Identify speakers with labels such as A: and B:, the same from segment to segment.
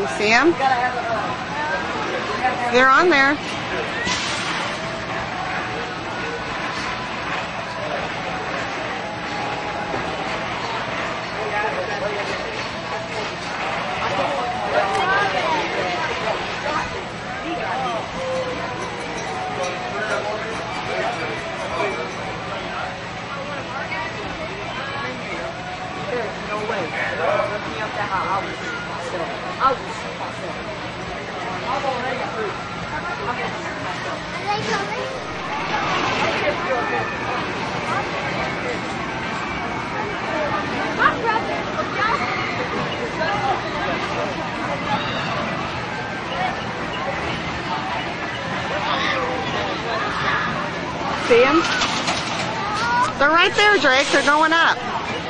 A: You see them? They're on there. See them? They're right there, Drake. They're going up.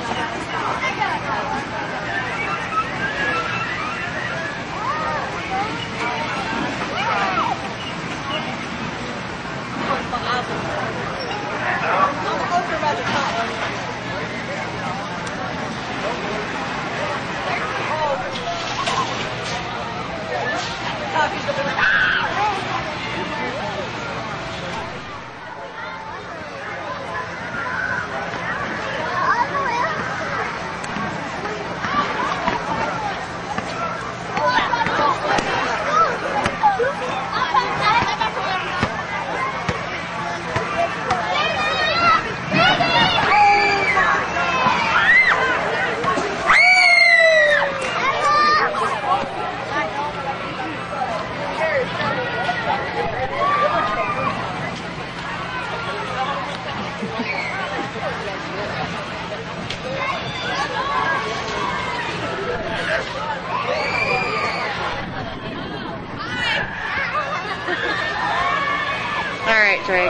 A: All right, Drake.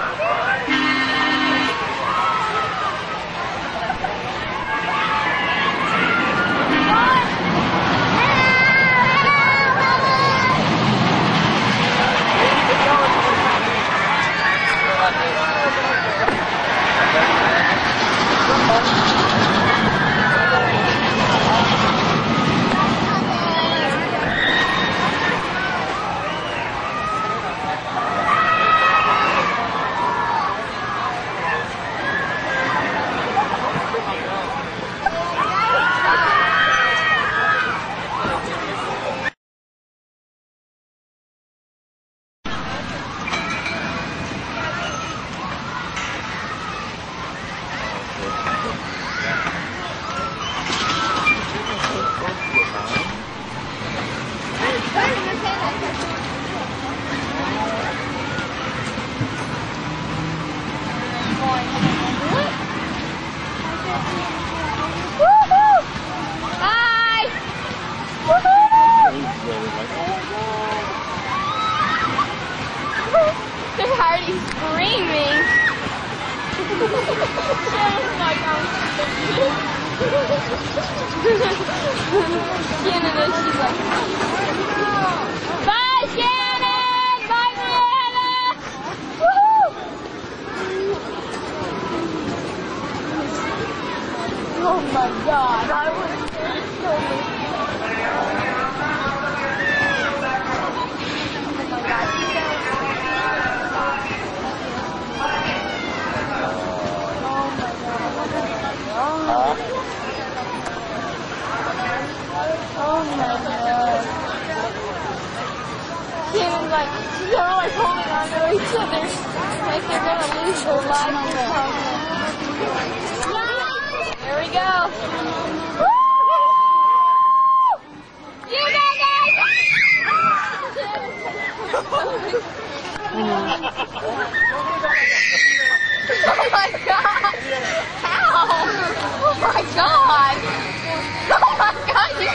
B: They're already screaming. Shannon's like, Shannon is, she's like, bye, Shannon! Bye, Brianna! Woohoo! Oh my God, I was so oh my God. Shannon's like, they're always holding on to each other like they're going to lose their lives. There we go. Woo! You go, guys! Oh my God! Ow! Oh my God! Oh my God! You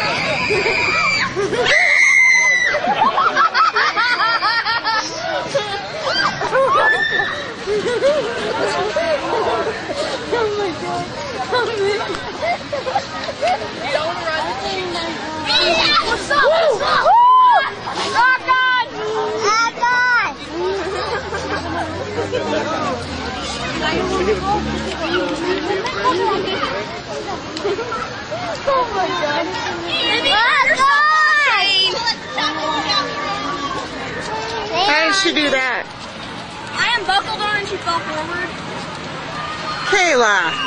B: don't run. What's up? What's up? Oh God! Oh God! Oh my God! You're so
A: did she do that?
B: I unbuckled her and she fell forward.
A: Kayla.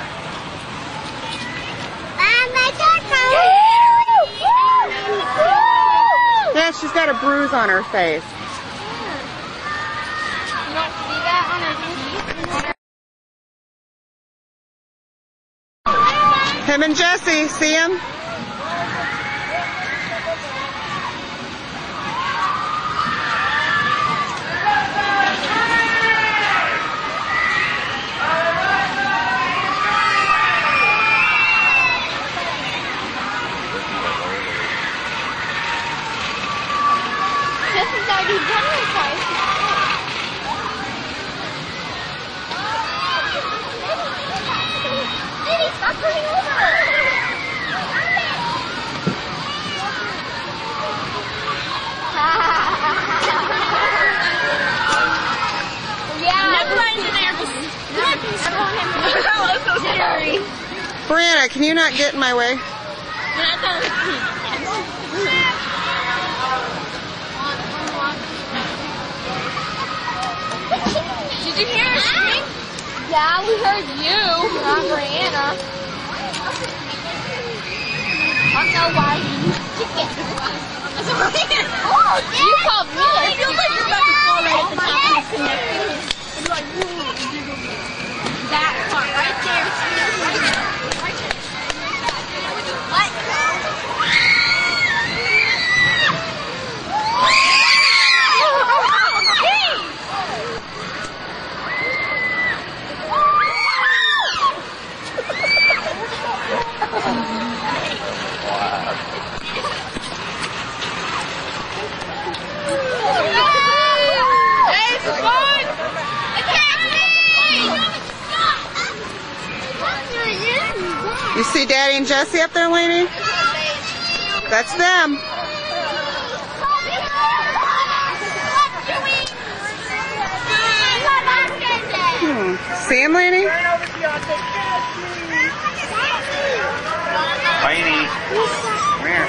A: Yeah, she's got a bruise on her face.
B: You don't see that on her teeth?
A: Him and Jessie, see him?
B: Jessie's already done her part. Stop turning over! Yeah. Never mind in there.
A: Brianna, can you not get in my way?
B: Did you hear her scream? Yeah, we heard you, not Brianna. I don't know why you chicken. Oh, you called me. It feels like you're about to fall right at the top of the connector. That part right there. Right there. What?
A: You see Daddy and Jessie up there, Lainey? That's them. See him, Lainey?
C: Lainey, come here.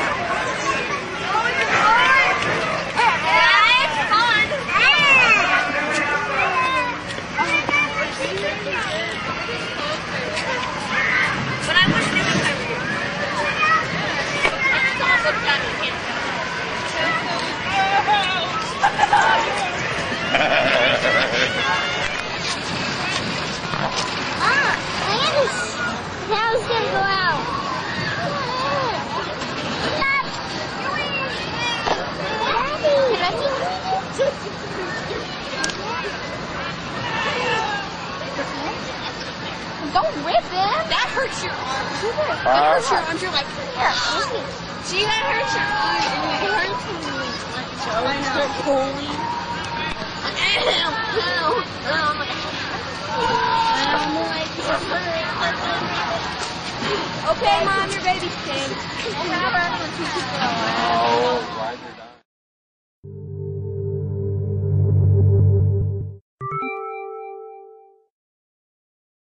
B: Now it's gonna go out. Don't rip it. That hurts your arm. That hurts your arms. You're like, here. See, that hurts your arm. It hurts me. I know. Pulling. Okay, Mom, your baby stinks.
C: Oh,